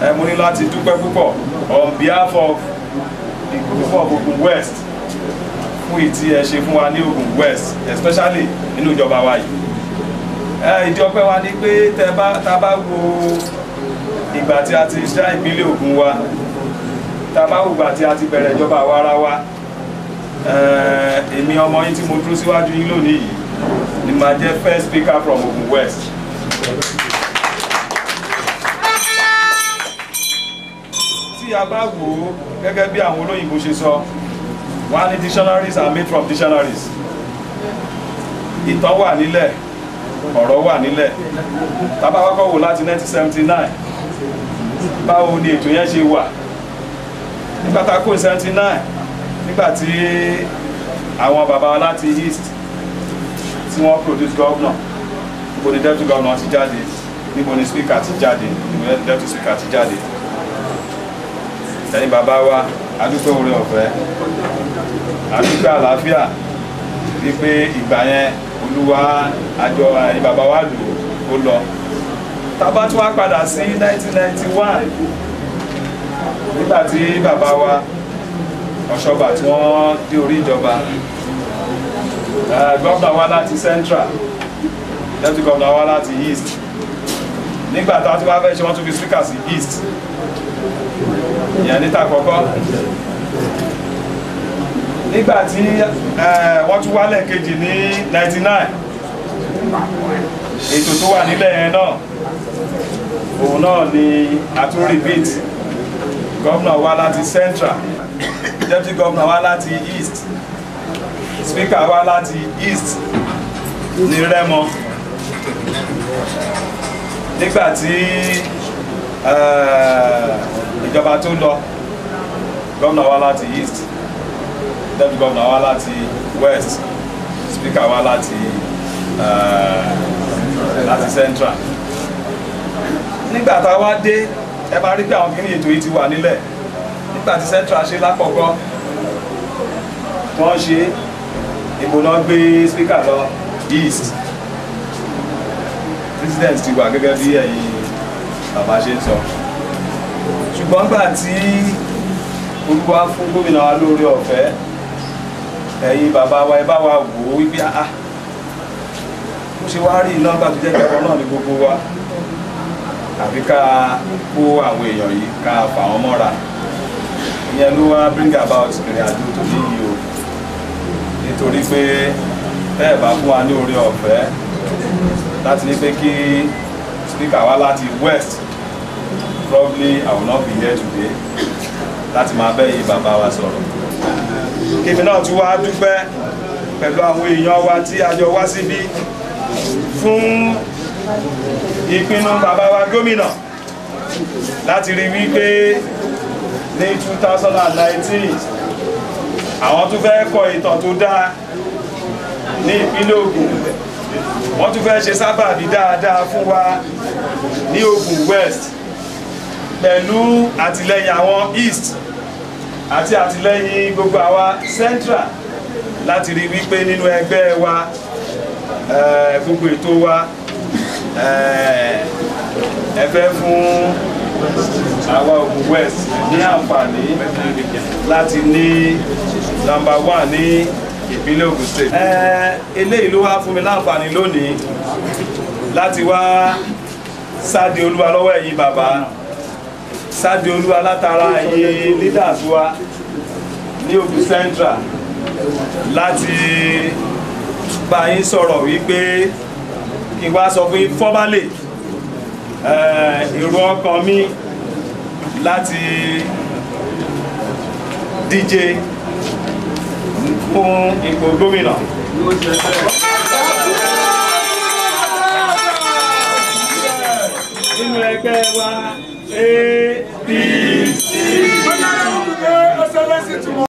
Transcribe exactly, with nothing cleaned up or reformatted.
ẹ mo ní láti dúpẹ́ púpọ̀ on behalf of the group of Ogun West fún ìtí ẹ ṣe fún wa ní Ogun West especially nínú ìjọba wa yìí. ẹ ìdí ọpẹ́ wa ni pé tẹ bá tá bá wo ìgbà tí a ti ṣá ìpínlẹ̀ Ògùn wa tá bá wo ìgbà tí a ti bẹ̀rẹ̀ ìjọba àwa ara wa èmi ọmọ yín tí mo dúró síwájú yín lónìí yìí ni màá jẹ́ first speaker from Ogun West. tí a bá wò ó gẹ́gẹ́ bí àwọn olóyìnbó ṣe sọ wọ́n ní dictionaries are made from dictionaries. ìtàn wà nílẹ̀ ọ̀rọ̀ wà nílẹ̀ tá bá kọ́kọ́ wò láti nineteen seventy nine báwo ni ètò yẹn ṣe wà nígbà tá a kó seventy nine nígbà tí àwọn bàbá wa láti east tí wọ́n produce governor níbo ni deputy governor ti jáde níbo ni speaker ti jáde níbo ni deputy speaker ti jáde ẹ̀yin bàbá wa adúpẹ́ oore ọ̀fẹ́ adúpẹ́ àlàáfíà wípé ìgbà yẹn olúwa àjọ ẹ̀yin bàbá wa lò ó lọ tá bá tún wá padà sí nineteen ninety one nígbà tí bàbá wa Ọ̀ṣọ́bà tí wọ́n dé orí ìjọba gọ́ọ̀nà wa láti central deputy gọ́ọ̀nà wa láti east nígbà tí wọ́n ti wá fẹ́ ṣe wọ́n tún fi speaker sí east ìyẹn níta kọ́kọ́ nígbà tí wọ́n tún wálẹ̀ kejì ní ninety nine ètò tó wà nílẹ̀ yẹn náà òun náà ni a tún repeat gọ́ọ̀nà wa láti central deputy governor wa láti east speaker wa láti east ní Rẹ́mọ nígbà tí ìjọba tó lọ governor wa láti east deputy governor wa láti west speaker wa láti láti central nígbà tá a wá dé ẹ máa rí pé àwọn kìíní ètò yìí ti wà nílẹ̀ nígbà tí central ṣe lákọ̀ọ́kọ́ wọ́n ṣe ìbò náà gbé speaker lọ east president ti wà gẹ́gẹ́ bí ẹ̀yin bàbá ṣe ń sọ ṣùgbọ́n gbà tí olúwa fún gómìnà wa lórí ọ̀fẹ́ ẹ̀yin bàbá wa ẹ bá wa wò ó wípé ah mo ṣe wá rí iná gbà tó jẹ́ kẹ́kọ̀ọ́ náà ní gbogbo wa àbí ká kó àwọn èèyàn yìí ká fà wọ́n mọ́ra ìyẹn ló wá bring about ìrìn àjò tó ní yìí o nítorí pé bẹ́ẹ̀ bá fún wa ní oore ọ̀fẹ́ láti ní pé kí speaker wá láti west probably I will not be here today láti máa bẹ́ yìí bàbá wa sọ̀rọ̀ kébì náà tún wá dúpẹ́ pẹ̀lú àwọn èèyàn wa tí a jọ wá síbí fún ìpinnu bàbá wa gómìnà láti rí wípé ní two thousand nineteen àwọn tún fẹ́ kọ ìtàn tó dáa ní ìpínlẹ̀ Ògùn wọ́n tún fẹ́ ṣe sábàbí dáadáa fún wa ní Ogun West pẹ̀lú àtìlẹ́yìn àwọn east àti àtìlẹ́yìn gbogbo àwa central láti rí wípé nínú ẹgbẹ́ wa gbogbo ètò wa ẹ fẹ́ fún àwa Ogun West ní àǹfààní láti ní number one ní ìpínlẹ̀ Ògùn state. eléyìí ló wá fún mi láǹfààní lónìí láti wá sáde olúwa lọ́wọ́ ẹ̀yin bàbá sáde olúwa látara ẹ̀yin leaders wa ní Ògùn central láti bá yín sọ̀rọ̀ wípé kí n wá sọ fún yín formally èrò ọkàn mi láti díje fún ipò gómìnà. nínú ẹgbẹ́ wa A P C.